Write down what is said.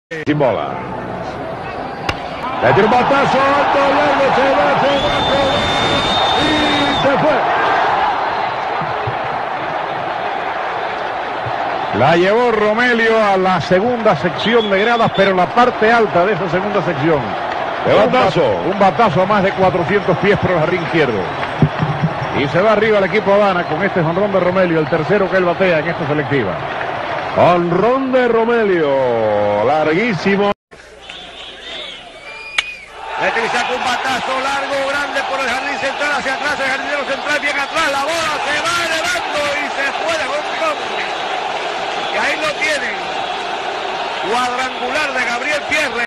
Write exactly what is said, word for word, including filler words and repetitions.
Sin bola. Le tiró un batazo alto, largo, se va, se va, se va, y se fue. La llevó Romelio a la segunda sección de gradas, pero la parte alta de esa segunda sección. De batazo. Un batazo a más de cuatrocientos pies por el jardín izquierdo. Y se va arriba el equipo Habana con este jonrón de Romelio, el tercero que él batea en esta selectiva. Jonrón de Romelio, larguísimo. Le saca un batazo largo, grande por el jardín central, hacia atrás, el jardinero central, bien atrás, la bola se va elevando y se fue de jonrón. Y ahí lo tienen. Cuadrangular de Gabriel Pierre.